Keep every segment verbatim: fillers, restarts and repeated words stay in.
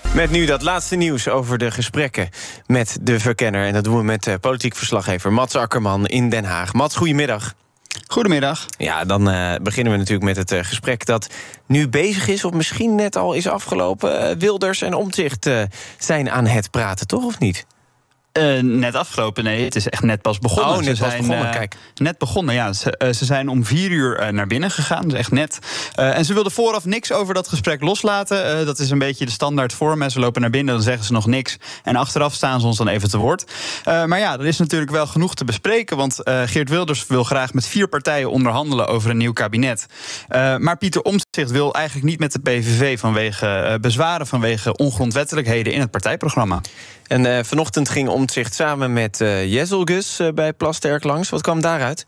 Met nu dat laatste nieuws over de gesprekken met de verkenner. En dat doen we met uh, politiek verslaggever Mats Akkerman in Den Haag. Mats, goedemiddag. Goedemiddag. Ja, dan uh, beginnen we natuurlijk met het uh, gesprek dat nu bezig is, of misschien net al is afgelopen. Uh, Wilders en Omtzigt uh, zijn aan het praten, toch, of niet? Uh, net afgelopen, nee, het is echt net pas begonnen. Oh, net ze pas zijn, begonnen, uh, kijk. Net begonnen, ja. Ze, uh, ze zijn om vier uur uh, naar binnen gegaan, dus echt net. Uh, en ze wilden vooraf niks over dat gesprek loslaten. Uh, dat is een beetje de standaard vorm. Ze lopen naar binnen, dan zeggen ze nog niks. En achteraf staan ze ons dan even te woord. Uh, maar ja, er is natuurlijk wel genoeg te bespreken. Want uh, Geert Wilders wil graag met vier partijen onderhandelen over een nieuw kabinet. Uh, maar Pieter Omtzigt wil eigenlijk niet met de P V V vanwege uh, bezwaren, vanwege ongrondwettelijkheden in het partijprogramma. En uh, vanochtend ging Omtzigt samen met uh, Jezelgus uh, bij Plasterk langs. Wat kwam daaruit?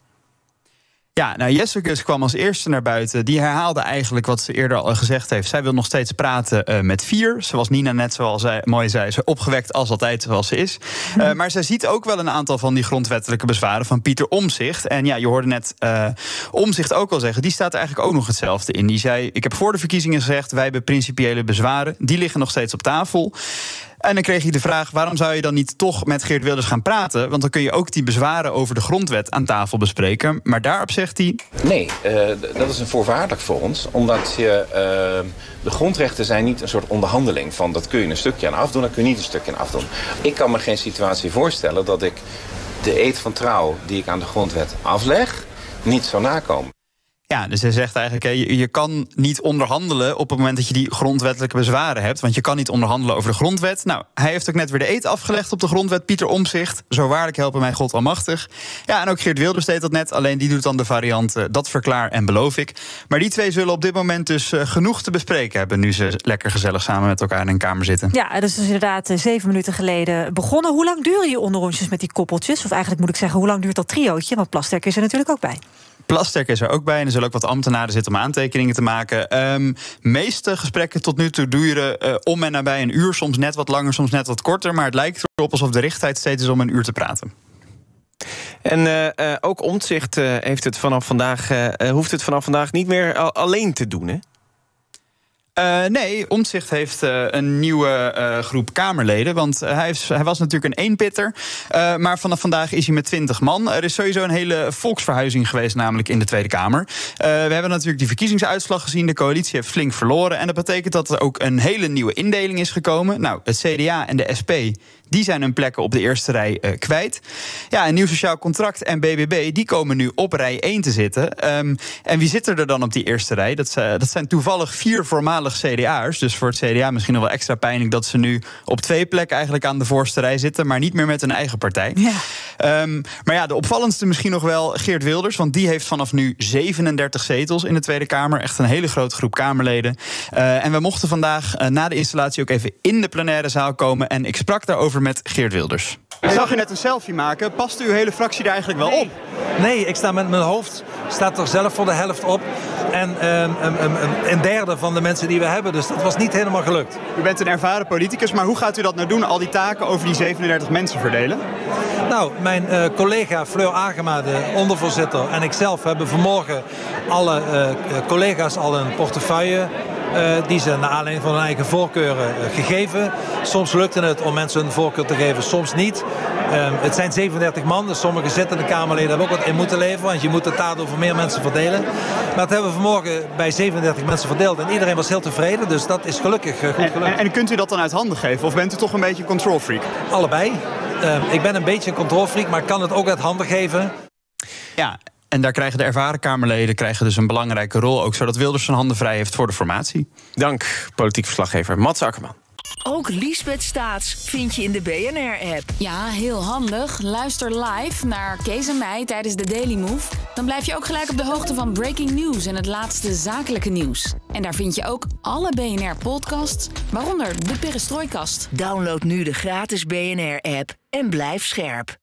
Ja, nou, Jezelgus kwam als eerste naar buiten. Die herhaalde eigenlijk wat ze eerder al gezegd heeft. Zij wil nog steeds praten uh, met vier. Zoals Nina net zoals zij, mooi zei, ze opgewekt als altijd zoals ze is. Uh, maar zij ziet ook wel een aantal van die grondwettelijke bezwaren van Pieter Omtzigt. En ja, je hoorde net uh, Omtzigt ook al zeggen, die staat er eigenlijk ook nog hetzelfde in. Die zei, ik heb voor de verkiezingen gezegd, wij hebben principiële bezwaren. Die liggen nog steeds op tafel. En dan kreeg hij de vraag, waarom zou je dan niet toch met Geert Wilders gaan praten? Want dan kun je ook die bezwaren over de grondwet aan tafel bespreken. Maar daarop zegt hij... Nee, uh, dat is een voorwaardelijk voor ons. Omdat je, uh, de grondrechten zijn niet een soort onderhandeling van... dat kun je een stukje aan afdoen, dat kun je niet een stukje aan afdoen. Ik kan me geen situatie voorstellen dat ik de eed van trouw... die ik aan de grondwet afleg, niet zou nakomen. Ja, dus hij zegt eigenlijk, je, je kan niet onderhandelen op het moment dat je die grondwettelijke bezwaren hebt. Want je kan niet onderhandelen over de grondwet. Nou, hij heeft ook net weer de eed afgelegd op de grondwet, Pieter Omtzigt. Zo waarlijk helpen mij God almachtig. Ja, en ook Geert Wilders deed dat net, alleen die doet dan de variant uh, dat verklaar en beloof ik. Maar die twee zullen op dit moment dus uh, genoeg te bespreken hebben, nu ze lekker gezellig samen met elkaar in een kamer zitten. Ja, dat is dus inderdaad uh, zeven minuten geleden begonnen. Hoe lang duren die onderrondjes met die koppeltjes? Of eigenlijk moet ik zeggen, hoe lang duurt dat triootje? Want Plasterk is er natuurlijk ook bij. Plasterk is er ook bij en er zullen ook wat ambtenaren zitten om aantekeningen te maken. Um, meeste gesprekken tot nu toe duren uh, om en nabij een uur. Soms net wat langer, soms net wat korter. Maar het lijkt erop alsof de richttijd steeds is om een uur te praten. En uh, uh, ook Omtzigt uh, heeft het vanaf vandaag, uh, hoeft het vanaf vandaag niet meer al- alleen te doen, hè? Uh, nee, Omtzigt heeft uh, een nieuwe uh, groep Kamerleden. Want uh, hij, is, hij was natuurlijk een eenpitter. Uh, maar vanaf vandaag is hij met twintig man. Er is sowieso een hele volksverhuizing geweest, namelijk in de Tweede Kamer. Uh, we hebben natuurlijk die verkiezingsuitslag gezien. De coalitie heeft flink verloren. En dat betekent dat er ook een hele nieuwe indeling is gekomen. Nou, het C D A en de S P... die zijn hun plekken op de eerste rij uh, kwijt. Ja, een nieuw sociaal contract en B B B... die komen nu op rij één te zitten. Um, en wie zit er dan op die eerste rij? Dat, uh, dat zijn toevallig vier voormalig C D A'ers. Dus voor het C D A misschien nog wel extra pijnlijk... dat ze nu op twee plekken eigenlijk aan de voorste rij zitten... maar niet meer met hun eigen partij. Ja. Um, maar ja, de opvallendste misschien nog wel Geert Wilders... want die heeft vanaf nu zevenendertig zetels in de Tweede Kamer. Echt een hele grote groep Kamerleden. Uh, en we mochten vandaag uh, na de installatie ook even in de plenaire zaal komen... en ik sprak daarover met Geert Wilders. Ik zag u net een selfie maken. Past uw hele fractie daar eigenlijk wel nee. op? Nee, ik sta met mijn hoofd, staat er zelf voor de helft op. En um, um, um, een derde van de mensen die we hebben. Dus dat was niet helemaal gelukt. U bent een ervaren politicus, maar hoe gaat u dat nou doen? Al die taken over die zevenendertig mensen verdelen? Nou, mijn uh, collega Fleur Agema, de ondervoorzitter, en ikzelf hebben vanmorgen alle uh, collega's al een portefeuille... Uh, die ze naar aanleiding van hun eigen voorkeuren uh, gegeven. Soms lukte het om mensen een voorkeur te geven, soms niet. Uh, het zijn zevenendertig man, dus sommige zittende Kamerleden hebben ook wat in moeten leveren, want je moet de taart over meer mensen verdelen. Maar dat hebben we vanmorgen bij zevenendertig mensen verdeeld en iedereen was heel tevreden, dus dat is gelukkig uh, goed gelukt. En, en, en kunt u dat dan uit handen geven, of bent u toch een beetje een control freak? Allebei. Uh, ik ben een beetje een control freak, maar ik kan het ook uit handen geven. Ja. En daar krijgen de ervaren Kamerleden krijgen dus een belangrijke rol... ook zodat Wilders zijn handen vrij heeft voor de formatie. Dank, politiek verslaggever Mats Akkerman. Ook Liesbeth Staats vind je in de B N R-app. Ja, heel handig. Luister live naar Kees en mij tijdens de Daily Move. Dan blijf je ook gelijk op de hoogte van breaking news en het laatste zakelijke nieuws. En daar vind je ook alle B N R-podcasts, waaronder de Perestrooikast. Download nu de gratis B N R-app en blijf scherp.